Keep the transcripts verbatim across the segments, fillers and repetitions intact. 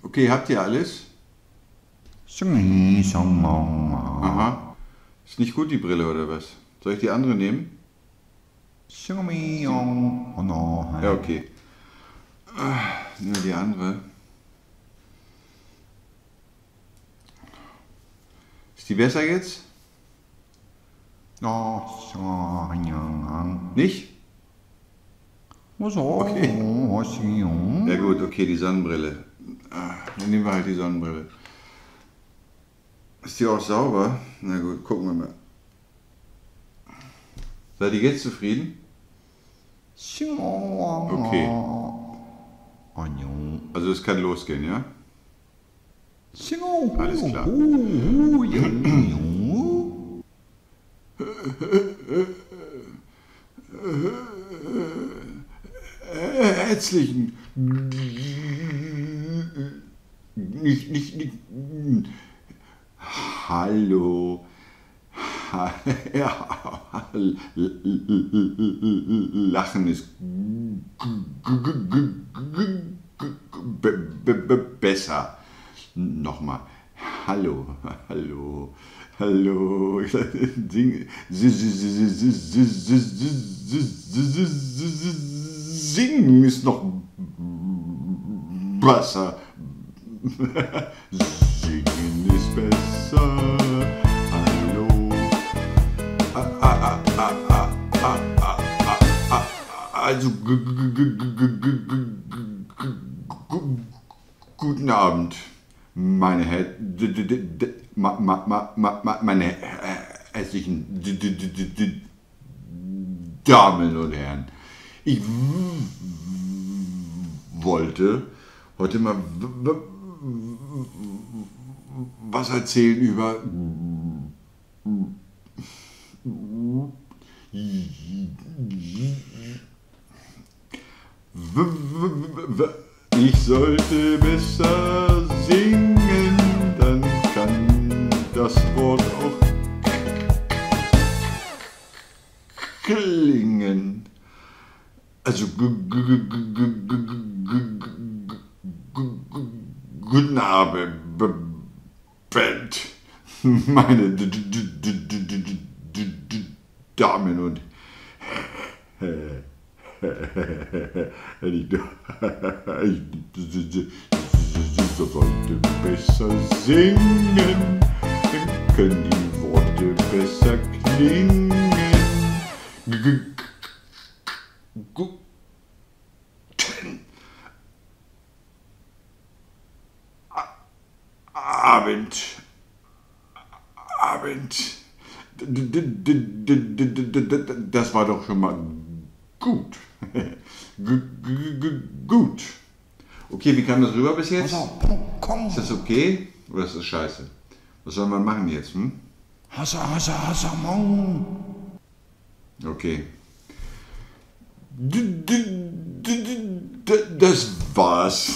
Okay, habt ihr alles? Aha. Ist nicht gut die Brille oder was? Soll ich die andere nehmen? Ja, okay. Nur die andere. Ist die besser jetzt? Nicht? Okay. Ja gut, okay, die Sonnenbrille. Dann nehmen wir halt die Sonnenbrille. Ist die auch sauber? Na gut, gucken wir mal. Seid ihr jetzt zufrieden? Okay. Also es kann losgehen, ja? Alles klar. Herzlichen nicht, nicht, nicht. Hallo. Lachen ist besser. Nochmal. Hallo, hallo, hallo. Singen ist noch besser. Singen ist besser. Hallo. Also guten Abend, meine meine hässlichen Damen und Herren. Ich wollte heute mal was erzählen über ich sollte besser singen, dann kann das Wort auch klingen. Also guten Abend, meine Damen und Herren. Ich sollte besser singen, dann können die Worte besser klingen. Guten Abend, Abend. Das war doch schon mal gut. Gut. Okay, wie kam das rüber bis jetzt? Ist das okay? Oder ist das scheiße? Was soll man machen jetzt? Hm? Okay. Das war's.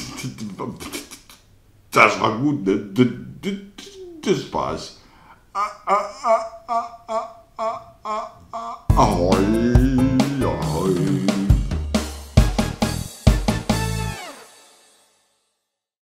Das war gut. Das war's. Ahoi.